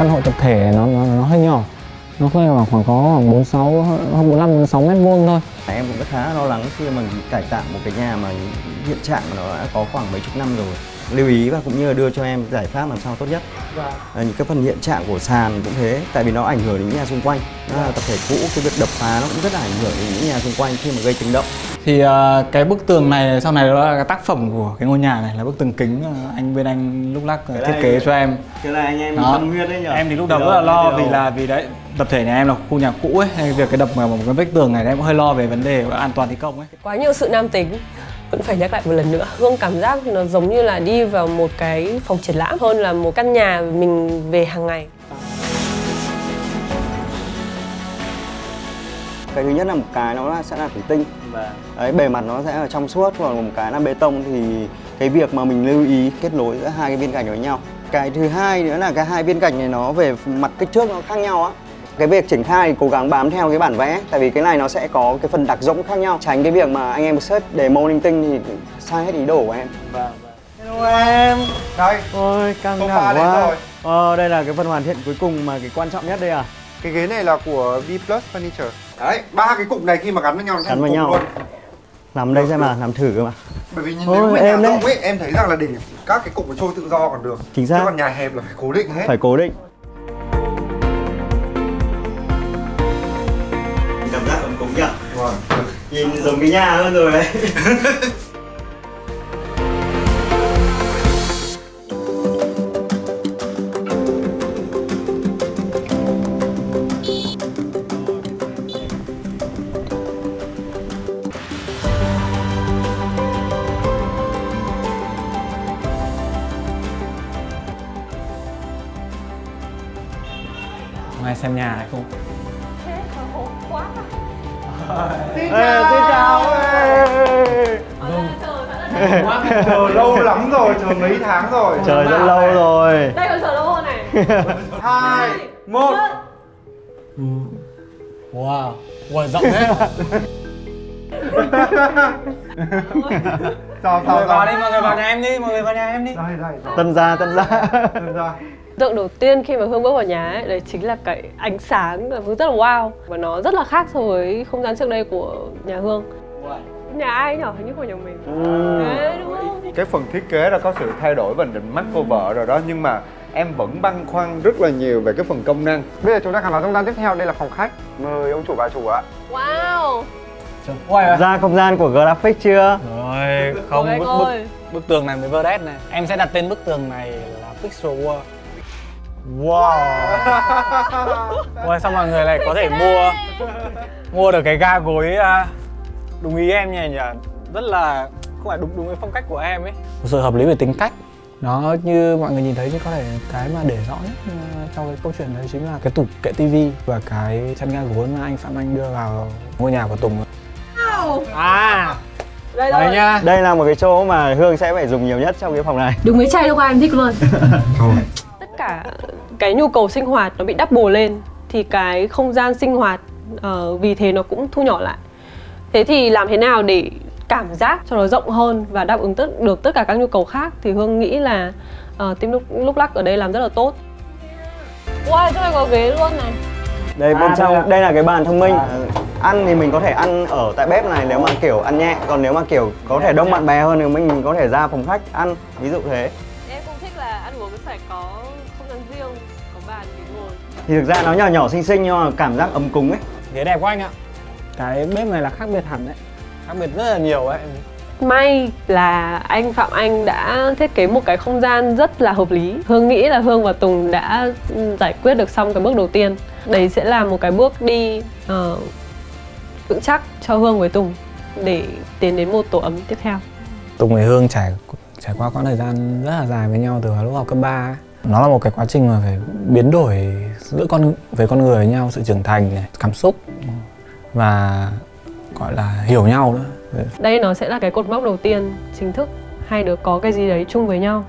Căn hộ tập thể nó hơi nhỏ. Nó thuê khoảng có khoảng 46, hơn 45-46 mét vuông thôi. Em cũng rất khá lo lắng khi mà mình cải tạo một cái nhà mà hiện trạng mà nó đã có khoảng mấy chục năm rồi. Lưu ý và cũng như là đưa cho em giải pháp làm sao tốt nhất. Những cái phần hiện trạng của sàn cũng thế, tại vì nó ảnh hưởng đến những nhà xung quanh. Nó là tập thể cũ, cái việc đập phá nó cũng rất là ảnh hưởng đến những nhà xung quanh khi mà gây tiếng động. Thì cái bức tường này sau này đó là cái tác phẩm của cái ngôi nhà này, là bức tường kính anh lúc lắc thiết kế cho em. Cái này anh em tâm huyết đấy nhỉ? Em thì lúc đầu rất là lo vì đấy tập thể nhà em là khu nhà cũ ấy, hay việc cái đập một cái vách tường này em cũng hơi lo về vấn đề an toàn thi công ấy. Quá nhiều sự nam tính. Vẫn phải nhắc lại một lần nữa, Hương cảm giác nó giống như là đi vào một cái phòng triển lãm hơn là một căn nhà mình về hàng ngày. Cái thứ nhất là một cái nó sẽ là thủy tinh. Đấy, bề mặt nó sẽ là trong suốt, còn một cái là bê tông thì cái việc mà mình lưu ý kết nối giữa hai cái viên gạch với nhau. Cái thứ hai nữa là cái hai viên gạch này nó về mặt kích thước nó khác nhau á. Cái việc triển khai thì cố gắng bám theo cái bản vẽ, tại vì cái này nó sẽ có cái phần đặc rỗng khác nhau, tránh cái việc mà anh em search demo linh tinh thì sai hết ý đồ của em. Hello em. Đây. Ôi căng thẳng quá. Đây là cái phần hoàn thiện cuối cùng mà cái quan trọng nhất đây à? Cái ghế này là của V Plus Furniture. Đấy, ba cái cục này khi mà gắn với nhau nó thành cục luôn. Làm đây xem mà, làm thử cơ mà. Bởi vì nếu mà nhà rộng ấy, em thấy rằng là để các cái cục nó trôi tự do còn được. Chính xác. Chứ còn nhà hẹp là phải cố định hết. Phải cố định. Cảm giác ấm cúng nhỉ? Vâng. Nhìn giống cái nhà hơn rồi đấy. Ai xem nhà hay không? Thế hồi hộp quá. Xin chào. Chờ lâu lắm rồi, chờ mấy tháng rồi. Chờ rất lâu rồi. Đây còn chờ lâu hơn này. 2, 1. Wow, rộng thế. Sao Mọi người vào đi, mọi người vào nhà em đi, Đây. Tân gia. Tượng đầu tiên khi mà Hương bước vào nhà ấy, đấy chính là cái ánh sáng là Hương rất là wow. Và nó rất là khác so với không gian trước đây của nhà Hương. Nhà ai nhỉ? Hình như của nhà mình. Đấy, đúng không? Cái phần thiết kế đã có sự thay đổi và định mắt cô vợ rồi đó, nhưng mà em vẫn băn khoăn rất là nhiều về cái phần công năng. Bây giờ chúng ta khám phá không gian tiếp theo, đây là phòng khách. Mời ông chủ bà chủ ạ. Wow. Ra không gian của graphic chưa? Rồi, không, bức tường này mới Verdes này. Em sẽ đặt tên bức tường này là Pixel World. Wow. Wow, xong mọi người lại có thể mua được cái ga gối đúng ý em nhỉ? Rất là không phải đúng cái phong cách của em ấy. Một sự hợp lý về tính cách. Nó như mọi người nhìn thấy, chứ có thể cái mà để rõ nhất trong cái câu chuyện đấy chính là cái tủ kệ tivi và cái chăn ga gối mà anh Phạm Anh đưa vào ngôi nhà của Tùng. Đây nhá. Đây là một cái chỗ mà Hương sẽ phải dùng nhiều nhất trong cái phòng này. Đúng cái chai đâu qua em thích luôn. Tất cả cái nhu cầu sinh hoạt nó bị double lên thì cái không gian sinh hoạt vì thế nó cũng thu nhỏ lại. Thế thì làm thế nào để cảm giác cho nó rộng hơn và đáp ứng được tất cả các nhu cầu khác thì Hương nghĩ là team lúc lắc ở đây làm rất là tốt. Wow, chỗ này có ghế luôn này. Đây bên trong đây là cái bàn thông minh. Ăn thì mình có thể ăn ở tại bếp này nếu mà kiểu ăn nhẹ, còn nếu mà kiểu có thể đông bạn bè hơn thì mình có thể ra phòng khách ăn, ví dụ thế. Em cũng thích là ăn uống phải có không gian riêng, có bàn để ngồi. Thì thực ra nó nhỏ xinh nhưng mà cảm giác ấm cúng ấy. Ghế đẹp quá anh ạ. Cái bếp này là khác biệt hẳn đấy, khác biệt rất là nhiều ấy. May là anh Phạm Anh đã thiết kế một cái không gian rất là hợp lý. Hương nghĩ là Hương và Tùng đã giải quyết được xong cái bước đầu tiên. Đấy sẽ là một cái bước đi vững chắc cho Hương với Tùng để tiến đến một tổ ấm tiếp theo. Tùng với Hương trải qua quãng thời gian rất là dài với nhau từ lúc học cấp 3 ấy. Nó là một cái quá trình mà phải biến đổi giữa con người với nhau, sự trưởng thành này, cảm xúc và gọi là hiểu nhau nữa. Đây nó sẽ là cái cột mốc đầu tiên chính thức hai đứa có cái gì đấy chung với nhau.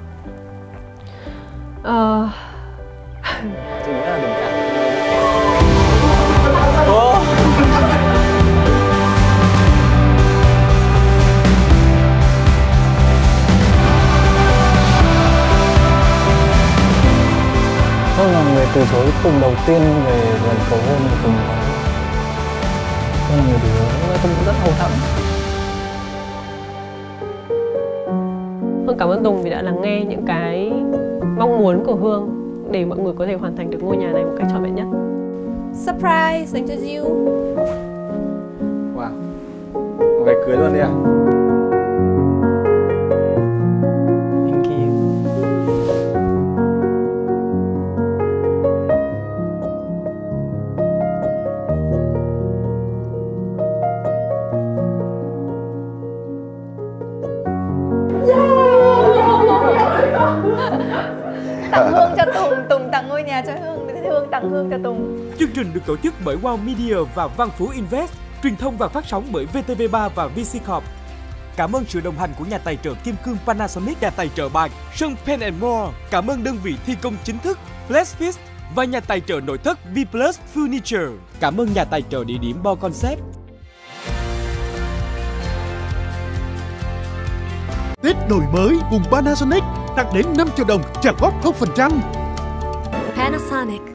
Tôi là người từ từ chối cùng đầu tiên về lần cầu hôn của Tùng là người đứa Tùng cũng rất hậu thẫn. Hương cảm ơn Tùng vì đã lắng nghe những cái mong muốn của Hương để mọi người có thể hoàn thành được ngôi nhà này một cách trọn vẹn nhất. Surprise dành cho Diêu. Wow. Về cưới luôn đi à? Thank you. Tặng Hương cho Tùng, Tùng tặng ngôi nhà cho Hương, Hương tặng Hương cho Tùng. Chương trình được tổ chức bởi Wow Media và Văn Phú Invest, truyền thông và phát sóng bởi VTV3 và VC Corp. Cảm ơn sự đồng hành của nhà tài trợ kim cương Panasonic, nhà tài trợ bạc Sun Pen & More. Cảm ơn đơn vị thi công chính thức Flexfit và nhà tài trợ nội thất V Plus Furniture. Cảm ơn nhà tài trợ địa điểm Bo Concept. Tết đổi mới cùng Panasonic, tặng đến 5 triệu đồng trả góp 0%. Panasonic.